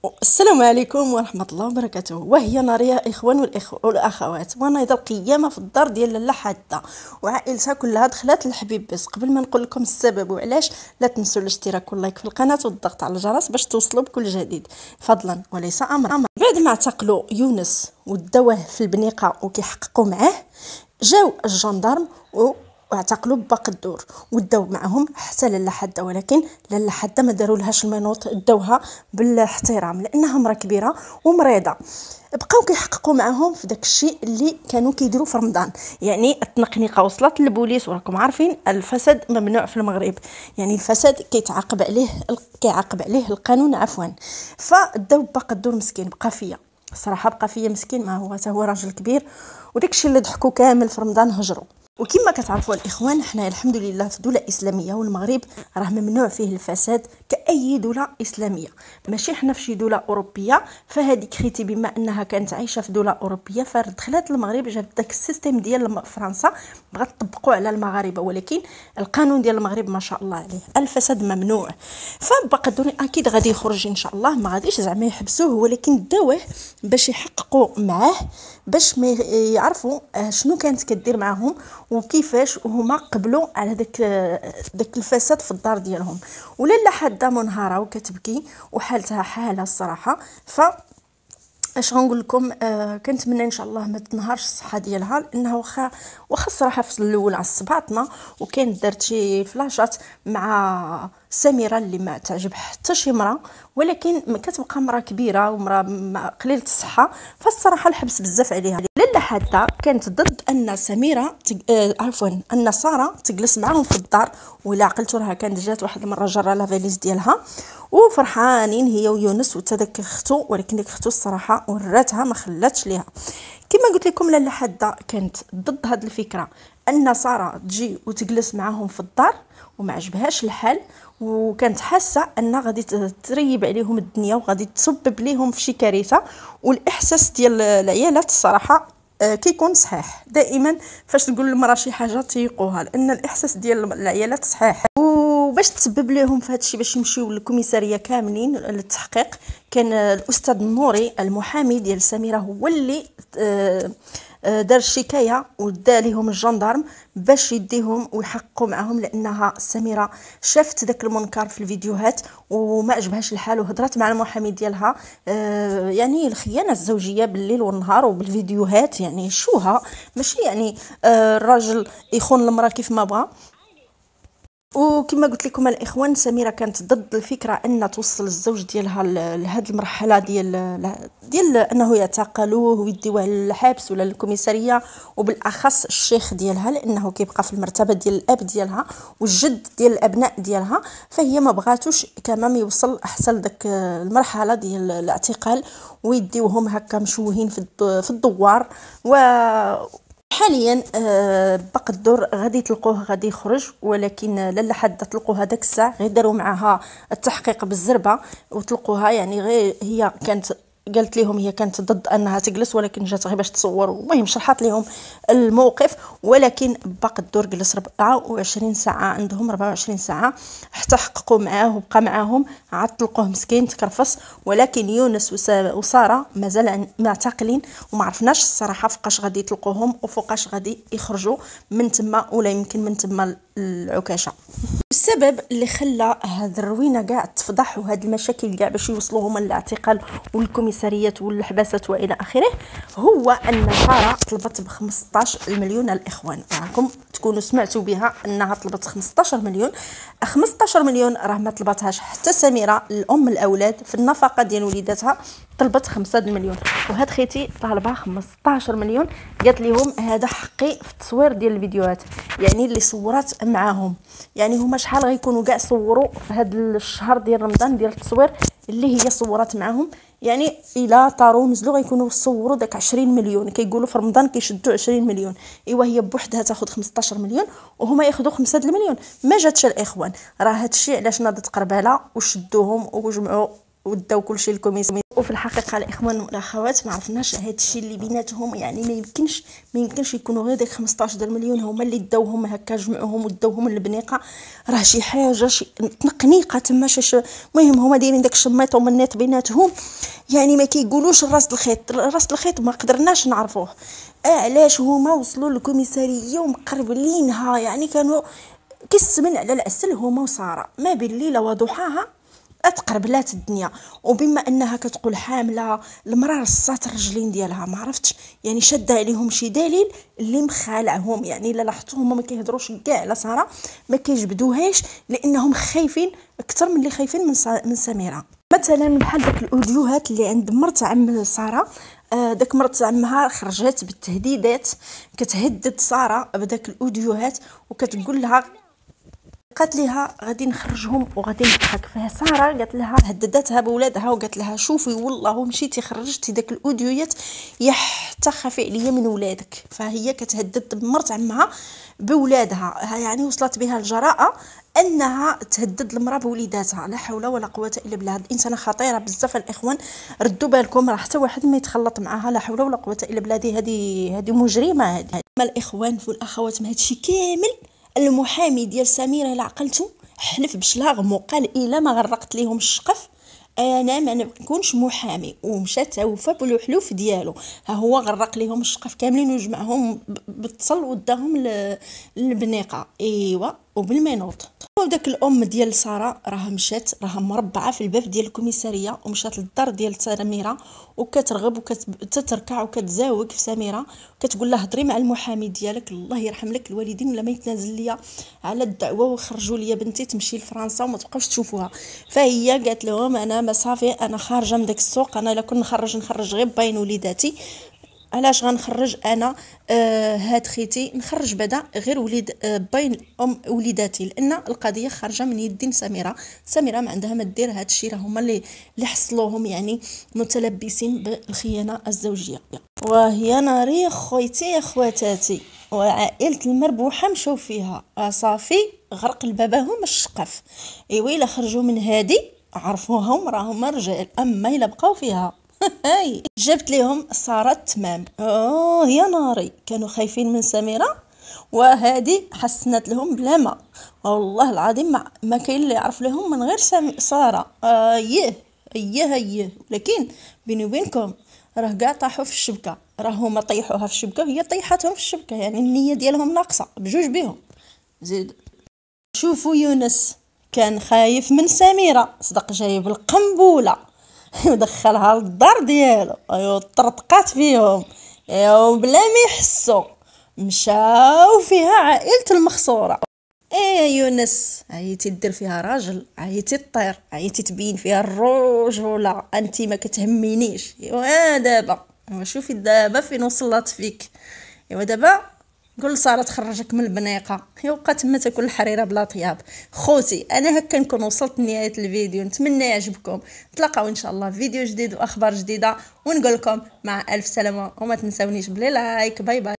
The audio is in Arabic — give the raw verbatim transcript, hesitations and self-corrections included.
السلام عليكم ورحمة الله وبركاته. وهي نار يا إخوان والإخو... والأخوات، ونايضة القيامة في الدار ديال لاله حادة وعائلتها كلها دخلت الحبيب. بس قبل ما نقول لكم السبب وعلاش، لا تنسوا الاشتراك واللايك في القناة والضغط على الجرس باش توصلوا بكل جديد، فضلا وليس أمرا. بعد ما اعتقلوا يونس وداوه في البنيقة وكيحققوا معاه، جاو الجندرم و واعتقلوا باقي الدور وداو معهم حتى لاله حاده، ولكن لاله حاده ما داروا لهاش المنوط، داوها بالاحترام لانها مرا كبيره ومريضه. بقاو كيحققوا معهم في داك الشيء اللي كانوا كيديروا في رمضان، يعني التنقنيقه وصلت للبوليس، وراكم عارفين الفساد ممنوع في المغرب، يعني الفساد كيتعاقب عليه كيعاقب عليه القانون عفوا. فداو باقي الدور مسكين، بقى فيا صراحه، بقى فيا مسكين، ما هو حتى هو راجل كبير، وداك الشيء اللي ضحكوا كامل في رمضان هجروا. وكما كتعرفوا الاخوان، حنا الحمد لله في دوله اسلاميه، والمغرب راه ممنوع فيه الفساد كاي دوله اسلاميه، ماشي حنا في شي دوله اوروبيه. فهذيك خيتي بما انها كانت عايشه في دوله اوروبيه فدخلت المغرب، جابت داك السيستيم ديال فرنسا بغات تطبقوا على المغاربه، ولكن القانون ديال المغرب ما شاء الله عليه الفساد ممنوع. فبقى الدوري اكيد غادي يخرج ان شاء الله، ما غاديش زعما يحبسوه، ولكن داوه باش يحققوا معاه، باش ما يعرفوا شنو كانت كدير معاهم وكيفاش وهما قبلوا على داك داك الفساد في الدار ديالهم. ولاله حاده منهاره وكتبكي وحالتها حاله الصراحه. ف اش غنقول لكم، آه كنتمنى ان شاء الله ما تنهارش الصحه ديالها، لانها واخا واخا الصراحه في الاول عصباتنا، وكان دارت شي فلاشات مع سميره اللي ما تعجب حتى شي مرا، ولكن كتبقى مرا كبيره ومرا قليله الصحه، فالصراحه الحبس بزاف عليها. لاله حاده كانت ضد ان سميره تج... آه عفوا ان ساره تجلس معاهم في الدار، ولا عقلتوا راها كانت جات واحد المره جرى لا فاليز ديالها وفرحانين هي ويونس وتدك اختو، ولكن ديك اختو الصراحه وراتها ما خلاتش ليها. كما قلت لكم لاله حاده كانت ضد هذه الفكره ان ساره تجي وتجلس معاهم في الدار، وما عجبهاش الحال، وكانت حاسه ان غادي تريب عليهم الدنيا وغادي تسبب ليهم في شي كارثه. والاحساس ديال العيالات الصراحه كيكون صحيح دائما، فاش تقول للمراه شي حاجه تيقوها، لان الاحساس ديال العيالات صحيح. وباش تسبب لهم في هذا الشيء، باش يمشيو للكوميساريه كاملين للتحقيق، كان الاستاذ النوري المحامي ديال سميره هو اللي دار الشكايه ودا ليهم الجندرم باش يديهم ويحققوا معهم، لانها سميره شافت داك المنكر في الفيديوهات وما عجبهاش الحال، وهضرت مع المحامي ديالها، آه يعني الخيانه الزوجيه بالليل والنهار وبالفيديوهات، يعني شوها ماشي يعني آه الراجل يخون المراه كيف ما بغى. وكما قلت لكم الاخوان، سميره كانت ضد الفكره ان توصل الزوج ديالها لهذه المرحله ديال ديال انه يعتقلوه ويديوه للحبس ولا للكوميساريه، وبالاخص الشيخ ديالها، لانه كيبقى في المرتبه ديال الاب ديالها والجد ديال الابناء ديالها، فهي ما بغاتوش كمان يوصل حتى لذاك المرحله ديال الاعتقال ويديوهم هكا مشوهين في في الدوار. و حاليا آه باقي الدور غادي تلقوه غادي يخرج، ولكن لاله حاده تلقوا هذاك الساعه غير داروا معها التحقيق بالزربه وتلقوها، يعني غير هي كانت قالت لهم هي كانت ضد انها تجلس، ولكن جات غير باش تصور، المهم شرحت لهم الموقف. ولكن باقي الدور جلس أربعة وعشرين ساعه عندهم، أربعة وعشرين ساعه حتى حققوا معاه وبقى معاهم، عاد تلقوه مسكين تكرفس. ولكن يونس وساره مازال معتقلين، وما عرفناش الصراحه فوقاش غادي تلقوهم وفوقاش غادي يخرجوا من تما، ولا يمكن من تما العكاشه. السبب اللي خلى هاد الروينه كاع تفضح وهاد المشاكل كاع باش يوصلوا هما للاعتقال والكوميساريات والحباسات والى اخره، هو ان ساره طلبت ب خمسطاش مليون. الاخوان راكم تكونوا سمعتوا بها انها طلبت خمسطاش مليون. خمسطاش مليون راه ما طلبتهاش حتى سميره الام الاولاد في النفقه ديال وليداتها، طلبت خمسة مليون، وهاد خيتي طالبه خمسطاش مليون. قالت لهم هذا حقي في التصوير ديال الفيديوهات، يعني اللي صورات معاهم، يعني هما شحال غيكونوا كاع صوروا في هذا الشهر ديال رمضان ديال التصوير اللي هي صورات معاهم، يعني الى طاروا نزلوا غيكونوا صوروا داك عشرين مليون. كيقولوا في رمضان كيشدوا عشرين مليون، ايوا هي بوحدها تاخذ خمسطاش مليون وهما ياخذوا خمسة مليون. ما جاتش الاخوان، راه هادشي علاش ناضت قرباله وشدوهم وجمعوا وداو كلشي للكوميسيون. وفي الحقيقه الاخوان والاخوات ما عرفناش هذا الشيء اللي بيناتهم، يعني ما يمكنش ما يمكنش يكونوا غير داك خمسطاش مليون هما اللي داوهم هكا، جمعوهم وداوهم للبنيقه. راه شي حاجه شي تنقنيقه تما. المهم هما دايرين داك الشميط ومنيط بيناتهم، يعني ما كيقولوش راس الخيط. راس الخيط ما قدرناش نعرفوه. آه علاش هما وصلوا للكوميساريه ومقربلينها، يعني كانوا كيسمن على العسل هما وساره، ما بين ليله وضحاها اتقربلات الدنيا. وبما انها كتقول حامله، المراه رصات الرجلين ديالها، ما عرفتش يعني شاده عليهم شي دليل اللي مخالعهم. يعني الا لاحظتوا هما ما كيهضروش كاع على ساره، ما كيجبدوهاش لانهم خايفين اكثر من اللي خايفين من من سميره. مثلا بحال داك الاوديوهات اللي عند مرت عم ساره، آه داك مرت عمها خرجت بالتهديدات، كتهدد ساره بداك الاوديوهات وكتقول لها، قالت لها غادي نخرجهم وغادي نضحك فيها. ساره قالت لها هددتها بولادها وقالت لها شوفي والله مشيتي خرجتي داك الاوديوات يا حتى خافي عليا من ولادك. فهي كتهدد بمرت عمها بولادها، يعني وصلت بها الجراءه انها تهدد المراه بوليداتها. لا حول ولا قوه الا بالله. هاد الانسانه خطيره بزاف الاخوان، ردوا بالكم، راه حتى واحد ما يتخلط معها. لا حول ولا قوه الا بالله. هذه هذه هذه مجرمه هذه. ما الاخوان والاخوات من هادشي كامل، المحامي ديال سميره الا عقلتو حلف بشلاغم وقال الا ما غرقت ليهم الشقف انا ما نكونش محامي، ومشى توفى بالحلوف ديالو. ها هو غرق ليهم الشقف كاملين وجمعهم بالتصل وداهم للبنيقه. ايوا وبالمينوط. وداك الام ديال ساره راه مشات، راه مربعه في الباب ديال الكوميساريه ومشات للدار ديال سميره وكترغب وكتتركع وكتزاوق في سميره، كتقول لها هضري مع المحامي ديالك الله يرحم لك الوالدين ولا ما يتنازل ليا على الدعوه وخرجوا ليا بنتي تمشي لفرنسا وما تبقاوش تشوفوها. فهي قالت لهم انا ما صافي، انا خارجه من داك السوق، انا الا كنت نخرج نخرج غير باين وليداتي، علاش غنخرج انا آه هاد خيتي، نخرج بعدا غير وليد آه باين ام وليداتي، لان القضيه خارجه من يدين سميره. سميره ما عندها ما دير هاد الشيء، راه هما اللي اللي حصلوهم يعني متلبسين بالخيانه الزوجيه. وهي ناري خويتي يا خواتاتي وعائله المربوحه مشاو فيها صافي غرق لباباهم الشقف. ايوا الا خرجوا من هادي عرفوهم راهم رجال، اما الا بقاو فيها هاي جبت لهم ساره تمام. اوه يا ناري، كانوا خايفين من سميره وهذه حسنت لهم بلا ما. والله العظيم ما, ما كاين اللي يعرف لهم من غير ساره. ايه ايه ايه ولكن بيني وبينكم راه كاع طاحوا في الشبكه، راه هما طيحوها في الشبكه وهي طيحتهم في الشبكه، يعني النيه ديالهم ناقصه بجوج بهم. زيد شوفوا يونس كان خايف من سميره، صدق جايب القنبوله ودخلها للدار ديالو، ايوا طرطقات فيهم ايوا بلا ما يحسوا، مشاو فيها عائله المخصوره. ايه يا يونس عيتي دير فيها راجل، عيتي طير، عيتي تبين فيها الرجوله، انت ما كتهمينيش. ايوا دابا ايوا شوفي دابا فين وصلت فيك. ايوا دابا قول ساره تخرجك من البنيقه، يبقى تما تاكل الحريره بلا طياب. خوتي انا هكا نكون وصلت لنهايه الفيديو، نتمنى يعجبكم. نتلاقاو ان شاء الله في فيديو جديد واخبار جديده، ونقول لكم مع الف سلامه، وما تنساونيش بلي لايك. باي باي.